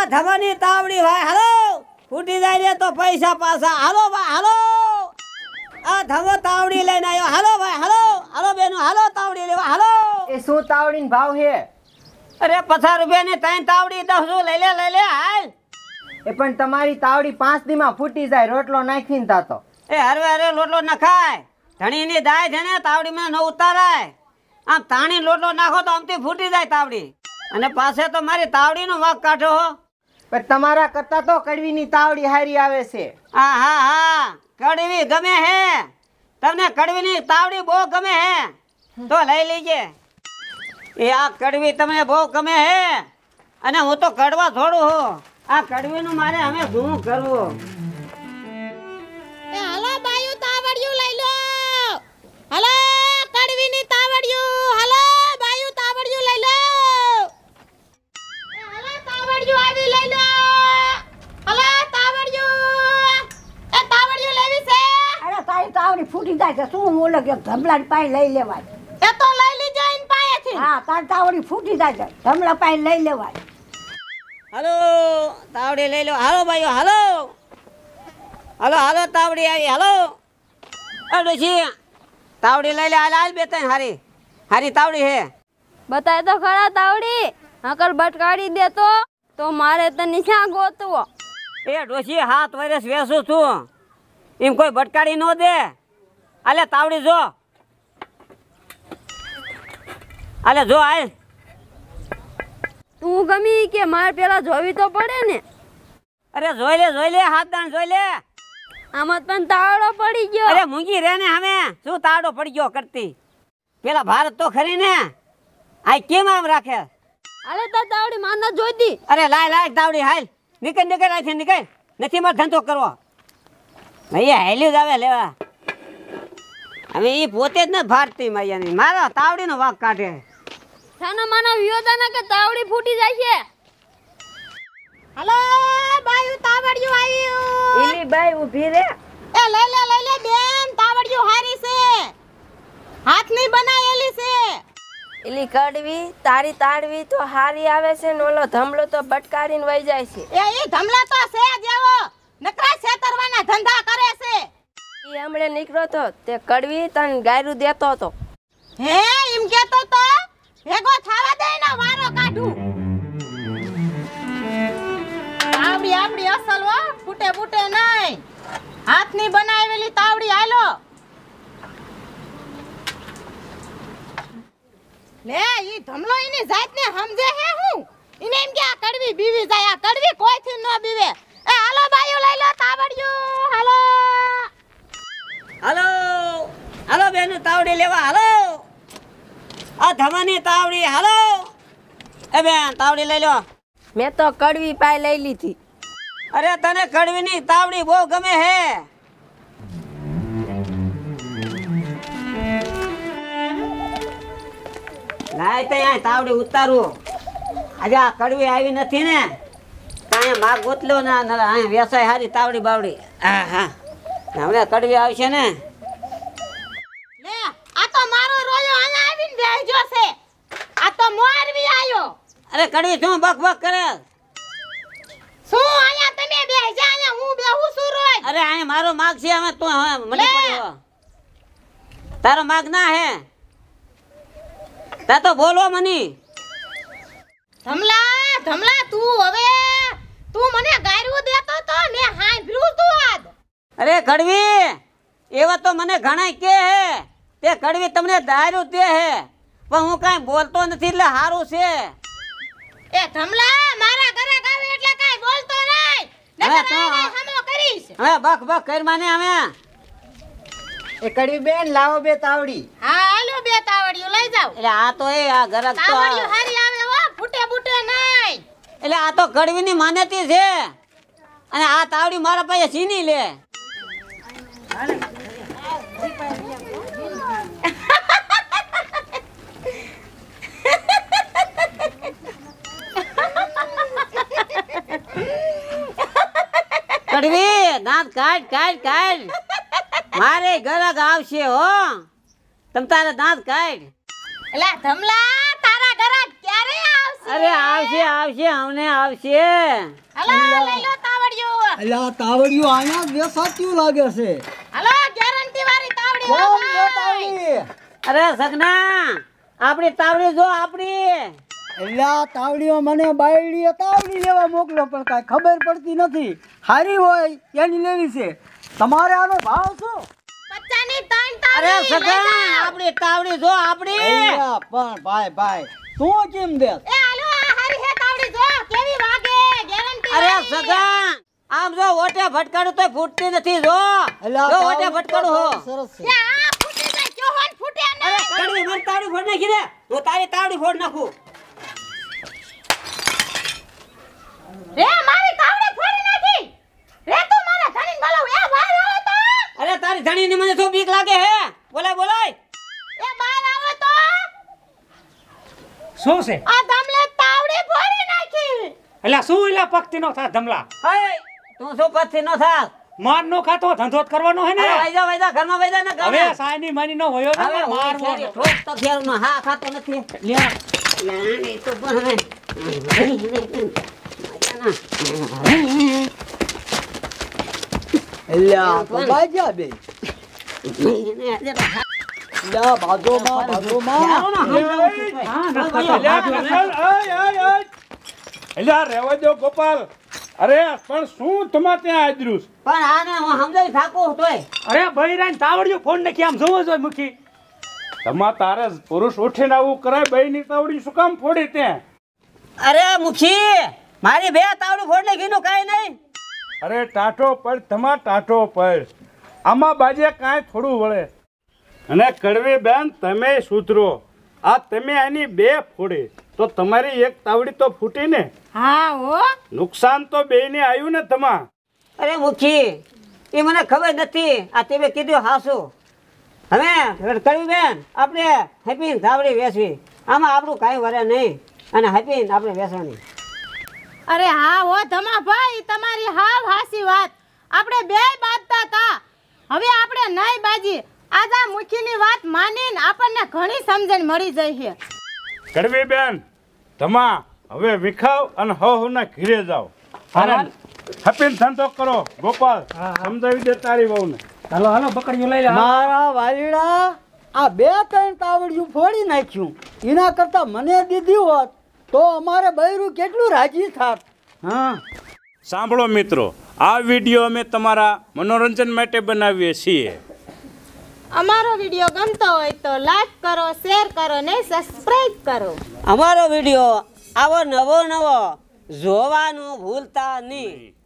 ધવાની તાવડી ભાઈ હાલો ફૂટી જાય ને તો પૈસા પાછા હાલો ભાઈ હાલો આ ધવો તાવડી લઈને આવ્યો હાલો ભાઈ હાલો હાલો બેનો હાલો તાવડી લેવા હાલો એ શું તાવડીનો ભાવ છે? અરે 50 રૂપિયાની 3 તાવડી 10 લઈ લે હાલ એ પણ તમારી તાવડી 5 દીમાં ફૂટી જાય રોટલો નાખીને તાતો. એ હરવે લોટલો નખાય ધણીની દાય છે ને તાવડીમાં ન ઉતારાય આમ તાણી લોટલો નાખો તો આમથી ફૂટી જાય તાવડી અને પાસે તો મારી તાવડીનો વાંક કાઢો હો પણ તમારા કરતા તો કડવીની તાવડી હારી આવે છે. હા કડવી ગમે હે તમને કડવીની તાવડી બહુ ગમે હે તો લઈ લેજે એ આ કડવી તમને બહુ ગમે હે અને હું તો કડવા થોડું હો આ કડવીનું મારે અમે શું કરવું એ હાલો બાયુ તાવડિયું લઈ લો હાલો કડવીની તાવડિયું હાલો બાયુ તાવડિયું લઈ લો એ હાલો તાવડિયું આવી લઈ લો હાલો તાવડિયું એ તાવડિયું લેવી છે અરે તારી તાવડી ફૂટી જાય છે શું બોલે કે ધમલાની પાઈ લઈ લેવાય એ તો લઈ લીજો ઇન પાસેથી હા તારી તાવડી ફૂટી જાય છે ધમલા પાઈ લઈ લેવાય હાલો તાવડી લઈ લો હાલો ભાઈઓ હાલો હાલો હાલો તાવડી આવી હાલો ડોશી તાવડી લઈ લે હાલ બે ત્રણ હારી તાવડી હે બતાય તો ખરા તાવડી હકર બટકાડી દેતો તો મારે તને ક્યાં ગોતવો એ ડોશી 7 વર્ષ વેસું છું એમ કોઈ બટકાડી ન દે આલે તાવડી જો આલે જો આય તું ગમી કે માર પેલા જોવી તો પડે ને અરે જોઈ લે હાથ દાણ જોઈ લે આમાં પણ તાવડો પડી ગયો અરે મૂંગી રે ને અમે શું તાવડો પડી ગયો કરતી પેલા ભારત તો ખરી ને આ કેમ આમ રાખે અરે તાર તાવડી માન જોઈતી અરે લાય તાવડી હાલ નીકળ આથી નીકળ નથી માર ધંધો કરવો ભૈયા હેલ્યું જ આવે લેવા હવે એ પોતે જ ન ભારતી મૈયાની મારા તાવડીનો વાંક કાઢે સાના માના વિયોદાના કે તાવડી ફૂટી જાય છે હાલો બાયુ તાવડિયું આવ્યું ઈલી બાઈ ઊભી રે એ લઈ લે બેન તાવડિયું હારી છે હાથની બનાવેલી છે એલી કડવી તારી તાડવી તો હારી આવે છે ને ઓલો ધમલો તો બટકારીને વઈ જાય છે એ ધમલા તો છે જેવો નકરા છેતરવાના ધંધા કરે છે ઈ હમણે નીકળ્યો તો તે કડવી તને ગાયરું દેતો હતો હે એમ કેતો તો ભેગો થાવા દે ને વારો કાઢું આપડી અસલ હો ફૂટે નહીં હાથની બનાવેલી તાવડી હાલો લે ઈ ધમલો એની જાતને સમજે હે હું એને એમ કે આ કડવી બીવી જાય આ કડવી કોઈથી ન બીવે એ હાલો બાયું લઈ લો તાવડિયું હાલો બેન તાવડી લેવા હાલો આ ધમાની તાવડી હાલો એ બેન તાવડી લઈ લો મેં તો કડવી પાય લઈ લીધી અરે તને કડવીની તાવડી બહુ ગમે હે લાય તો અહીં તાવડી ઉતારું આજે આ કડવી આવી નથી ને કાંઈ માગ ગોતલો ના અહીં વેસાય હારી તાવડી બાવડી હા હમણાં કડવી આવશે ને લે આ તો મારો રોયો અહીંયા આવીને બેહજો છે આ તો મોરવી આયો અરે કડવી શું બક કરે શું અહીંયા તમે બેહજા અહીંયા હું બેહું છું રોજ અરે અહીં મારો માગ છે હવે તું હવે મળી પડ્યો તારો માગ ના હે તા તો બોલો મની ધમલા તું મને ગાયરું દેતો તો મે હાંભળ્યું તું આજ અરે કડવી એવા તો મને ઘણા કે હે તે કડવી તમને દારૂ દે હે પણ હું કાંઈ બોલતો નથી એટલે સારું છે એ ધમલા મારા ઘરે ગાવે એટલે કાંઈ બોલતો નહીં નકર હમો કરીશ હવે બક કર માને અમે એ કડવી બેન લાવો બે તાવડી. હા હાલો બે તાવડીઓ લઈ જાવ એટલે આ તો એ આ ગરક તો તાવડીઓ હારી આવે હો ફૂટે નહીં એટલે આ તો કડવીની માન્યતી છે અને આ તાવડી મારા પાસે છીની લે કડવી દાંત કાઢ મારે ગરક આવશે હો તમ તારે દાંત કાઢ એલા ધમલા તારા ઘરે ક્યારે આવશે અરે આવશે આવશે અમને આવશે. હાલો લઈ લો તાવડિયું. અલ્યા તાવડિયું આયા જ વેસાત્યું લાગે છે. હાલો ગેરંટી વાળી તાવડી હો કોણ છે ભાઈ. તાવડી? અરે સગના આપણી તાવડી જો આપણી. અલ્યા તાવડીઓ મને બાયડીએ તાવડી લેવા મોકલો પણ કાંઈ ખબર પડતી નથી. હારી હોય એની લેવી છે. તમારે આનો ભાવ શું? 50 ની 3 અરે તાવડી લઈ સગા જાઓ. આપણી તાવડી જો આપણી. અલ્યા પણ ભાઈ તું કેમ દે? એ હાલો આ હારી હે તાવડી જો કેવી વાગે ગેરંટી અરે વાળી. સગા આમ જો ઓટે ભટકાડું તો ફૂટતી નથી જો. અલ્યા જો ઓટે તાવડી ભટકાડું હો. સરસ એ છે. આ ફૂટી જાય ક્યો હોન ફૂટે અરે ને. કડવી મારી તાવડી ફોડ નાખી રે. હું તારી તાવડી ફોડ નાખું. રે મારી તાવડી ફોડી નાખી. રે તું મારા ધણીને બોલાવ. એ બહાર આવો તો. અરે તારી ધણીની મને શું બીક લાગે હે? બોલાય બોલાય. એ બહાર આવો તો. શું છે આ ધમલે તાવડી ફોડી નાખી. એટલે શું એટલે પગતી નો થાય ધમલા હે તું શું પછથી નો થાસ? માર નો ખાતો ધંધો જ કરવાનો હે ને અરે વૈજા ઘરમાં વૈજા ને હવે ગામે. સાયની માની નો હોયો ને હવે માર હું શેરી ઠોક તો ફેરનો હા ખાતો નથી. લાણી તો પણ અલ્યા તો બાજ્યા બે. અલ્યા બાજોમાં એટલે રેવા દો ગોપાલ. અરે પણ શું તમારે ત્યાં આદર્યું છે? પણ આને હું સમજાઈ થાકું તોય. અરે બૈરાન તાવડિયું ફોન ને કેમ જોવો જોય મુખી તમારે તારે પુરુષ ઉઠીને આવું કરાય બહેની તાવડી શું કામ ફોડી ત્યાં? અરે મુખી મારી બે તાવડી ફોડ નાખી નું કાઈ નહીં. અરે ટાઢો પડ તમાર ટાઢો પડ. આમાં બાજે કાંઈ થોડું વળે. અને કડવી બેન તમે સુધરો. આ તમે આની બે ફોડી તો તમારી એક તાવડી તો ફૂટી ને. હા હો. નુકસાન તો બેયને આવ્યું ને તમા. અરે મુખી એ મને ખબર નથી. આ તમે કીધું હાસું. હવે કરવી બેન આપણે હેપીન તાવડી વેચવી. આમાં આપણું કાંઈ વરે નહીં અને હેપીન આપણે વેચવાની. અરે હા હો ધમા ભાઈ તમારી હાવ હાસી વાત. આપણે બે બાજતા હતા હવે આપણે નહીં બાજી. આજ આ મુખીની વાત માનીને આપણને ઘણી સમજણ મળી જાય છે. કડવી બેન તમા હવે વિખાવ અને હવના ઘીરે જાઓ. અને હપીન ધંધો કરો. ગોપાલ સમજાવી દે તારી વહુને. હાલો હાલો બકડીયું લઈ લે મારા વાલીડા આ 2-3 તાવડિયું ફોડી નાખ્યું. એના કરતા મને દીધી હોત તો અમારે બૈરું કેટલું રાજી થાત. હા સાંભળો મિત્રો, આ વિડીયો અમે તમારા મનોરંજન માટે બનાવીએ છીએ. અમારો વિડિયો ગમતો હોય તો લાઈક કરો, શેર કરો ને સબસ્ક્રાઇબ કરો. અમારો વિડીયો આવો નવો જોવાનું ભૂલતા નહીં.